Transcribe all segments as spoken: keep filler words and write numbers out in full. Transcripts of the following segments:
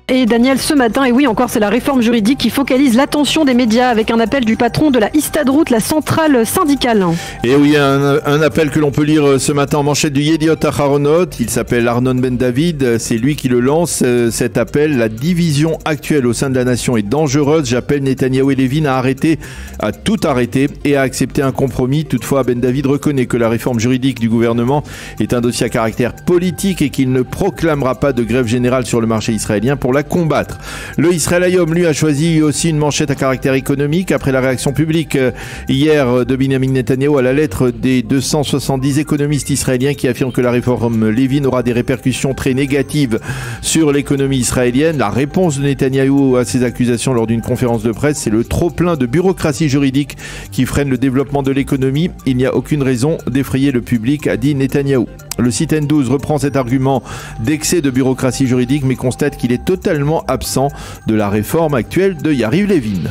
Et Daniel, ce matin, et oui encore, c'est la réforme juridique qui focalise l'attention des médias avec un appel du patron de la Histadrout, la centrale syndicale. Et oui, un, un appel que l'on peut lire ce matin en manchette du Yediot Aharonot. Il s'appelle Arnon Ben David, c'est lui qui le lance, cet appel. La division actuelle au sein de la nation est dangereuse. J'appelle Netanyahou et Levin à arrêter, à tout arrêter et à accepter un compromis. Toutefois, Ben David reconnaît que la réforme juridique du gouvernement est un dossier à caractère politique et qu'il ne proclamera pas de grève générale sur le marché israélien pour la combattre. Le Israël Hayom, lui, a choisi aussi une manchette à caractère économique après la réaction publique hier de Benjamin Netanyahou à la lettre des deux cent soixante-dix économistes israéliens qui affirment que la réforme Levin aura des répercussions très négatives sur l'économie israélienne. La réponse de Netanyahou à ces accusations lors d'une conférence de presse, c'est le trop-plein de bureaucratie juridique qui freine le développement de l'économie. Il n'y a aucune raison d'effrayer le public, a dit Netanyahou. Le site N douze reprend cet argument d'excès de bureaucratie juridique mais constate qu'il est totalement absent de la réforme actuelle de Yariv Levin.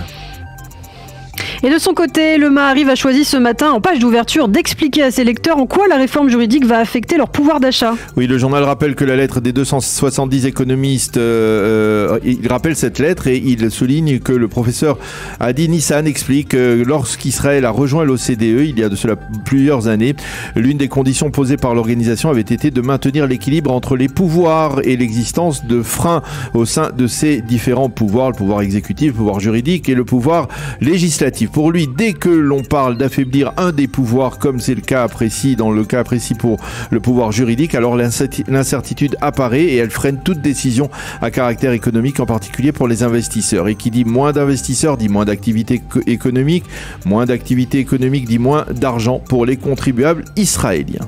Et de son côté, le Maariv a choisi ce matin, en page d'ouverture, d'expliquer à ses lecteurs en quoi la réforme juridique va affecter leur pouvoir d'achat. Oui, le journal rappelle que la lettre des deux cent soixante-dix économistes, euh, il rappelle cette lettre et il souligne que le professeur Adi Nissan explique que lorsqu'Israël a rejoint l'O C D E, il y a de cela plusieurs années, l'une des conditions posées par l'organisation avait été de maintenir l'équilibre entre les pouvoirs et l'existence de freins au sein de ces différents pouvoirs, le pouvoir exécutif, le pouvoir juridique et le pouvoir législatif. Pour lui, dès que l'on parle d'affaiblir un des pouvoirs, comme c'est le cas précis, dans le cas précis pour le pouvoir juridique, alors l'incertitude apparaît et elle freine toute décision à caractère économique, en particulier pour les investisseurs. Et qui dit moins d'investisseurs dit moins d'activité économique, moins d'activité économique dit moins d'argent pour les contribuables israéliens.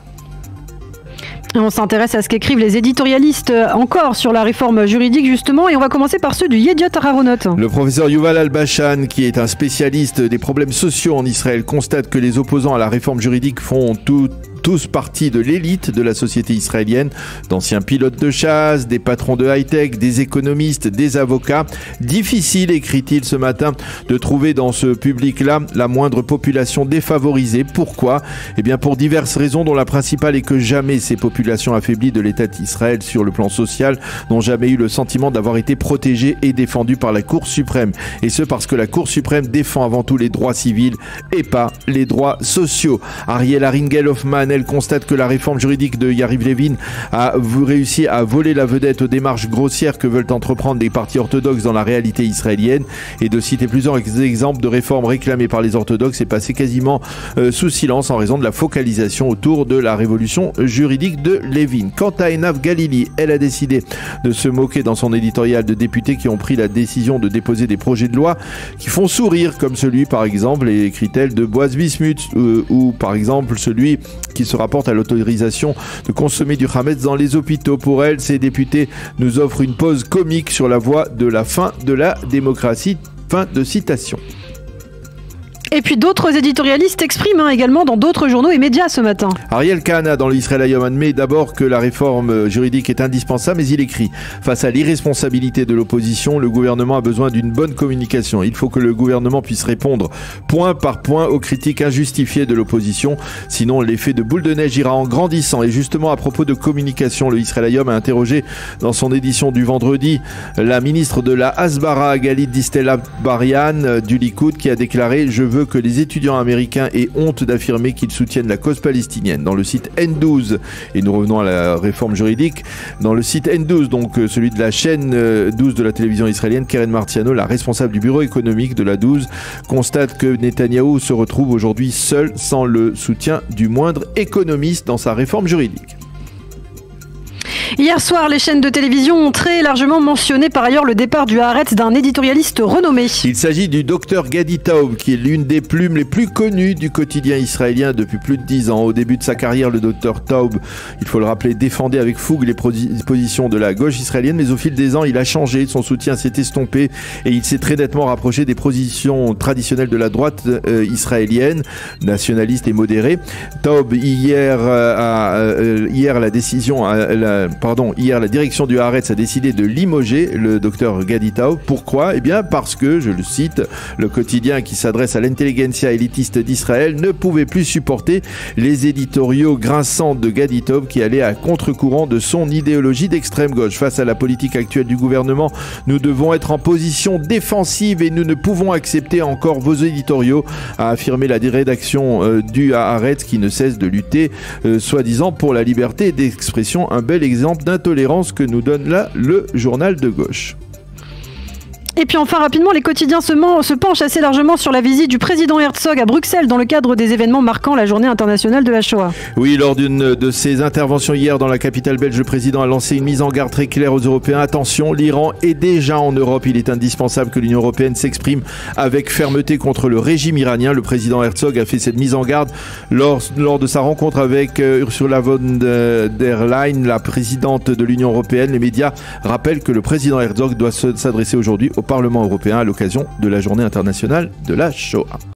On s'intéresse à ce qu'écrivent les éditorialistes encore sur la réforme juridique justement et on va commencer par ceux du Yediot Aharonot. Le professeur Yuval Albashan, qui est un spécialiste des problèmes sociaux en Israël, constate que les opposants à la réforme juridique font tout tous partie de l'élite de la société israélienne, d'anciens pilotes de chasse, des patrons de high-tech, des économistes, des avocats. Difficile, écrit-il ce matin, de trouver dans ce public-là la moindre population défavorisée. Pourquoi ? Eh bien pour diverses raisons, dont la principale est que jamais ces populations affaiblies de l'État d'Israël sur le plan social n'ont jamais eu le sentiment d'avoir été protégées et défendues par la Cour suprême. Et ce parce que la Cour suprême défend avant tout les droits civils et pas les droits sociaux. Ariel Haringel-Hoffman, elle constate que la réforme juridique de Yariv Levin a réussi à voler la vedette aux démarches grossières que veulent entreprendre les partis orthodoxes dans la réalité israélienne, et de citer plusieurs exemples de réformes réclamées par les orthodoxes est passé quasiment euh, sous silence en raison de la focalisation autour de la révolution juridique de Levin. Quant à Einav Galili, elle a décidé de se moquer dans son éditorial de députés qui ont pris la décision de déposer des projets de loi qui font sourire, comme celui par exemple, écrit-elle, de Boaz Bismuth, euh, ou par exemple celui qui se rapporte à l'autorisation de consommer du Hametz dans les hôpitaux. Pour elle, ces députés nous offrent une pause comique sur la voie de la fin de la démocratie. Fin de citation. Et puis d'autres éditorialistes expriment hein, également dans d'autres journaux et médias ce matin. Ariel Kahana dans l'Israël Hayom admet d'abord que la réforme juridique est indispensable, mais il écrit « Face à l'irresponsabilité de l'opposition, le gouvernement a besoin d'une bonne communication. Il faut que le gouvernement puisse répondre point par point aux critiques injustifiées de l'opposition. Sinon, l'effet de boule de neige ira en grandissant. » Et justement, à propos de communication, le Israël Hayom a interrogé dans son édition du vendredi la ministre de la Hasbara, Galit Distel Athbarian du Likoud, qui a déclaré « Je veux que les étudiants américains aient honte d'affirmer qu'ils soutiennent la cause palestinienne. » Dans le site N douze, et nous revenons à la réforme juridique, dans le site N douze, donc celui de la chaîne douze de la télévision israélienne, Keren Martiano, la responsable du bureau économique de la douze, constate que Netanyahou se retrouve aujourd'hui seul, sans le soutien du moindre économiste dans sa réforme juridique. Hier soir, les chaînes de télévision ont très largement mentionné par ailleurs le départ du Haaretz d'un éditorialiste renommé. Il s'agit du docteur Gadi Taub, qui est l'une des plumes les plus connues du quotidien israélien depuis plus de dix ans. Au début de sa carrière, le docteur Taub, il faut le rappeler, défendait avec fougue les positions de la gauche israélienne, mais au fil des ans, il a changé, son soutien s'est estompé et il s'est très nettement rapproché des positions traditionnelles de la droite euh, israélienne, nationaliste et modérée. Taub, hier, euh, a, euh, hier la décision... A, la, pardon, hier, la direction du Haaretz a décidé de limoger le docteur Gadi Taub. Pourquoi ? Eh bien, parce que, je le cite, le quotidien qui s'adresse à l'intelligentsia élitiste d'Israël ne pouvait plus supporter les éditoriaux grinçants de Gadi Taub qui allaient à contre-courant de son idéologie d'extrême gauche. Face à la politique actuelle du gouvernement, nous devons être en position défensive et nous ne pouvons accepter encore vos éditoriaux, a affirmé la rédaction euh, du Haaretz qui ne cesse de lutter, euh, soi-disant, pour la liberté d'expression. Un bel exemple d'intolérance que nous donne là le journal de gauche. Et puis enfin, rapidement, les quotidiens se, man- se penchent assez largement sur la visite du président Herzog à Bruxelles dans le cadre des événements marquant la journée internationale de la Shoah. Oui, lors d'une de ses interventions hier dans la capitale belge, le président a lancé une mise en garde très claire aux Européens. Attention, l'Iran est déjà en Europe. Il est indispensable que l'Union européenne s'exprime avec fermeté contre le régime iranien. Le président Herzog a fait cette mise en garde lors, lors de sa rencontre avec euh, Ursula von der Leyen, la présidente de l'Union européenne. Les médias rappellent que le président Herzog doit se- s'adresser aujourd'hui au Parlement européen à l'occasion de la journée internationale de la Shoah.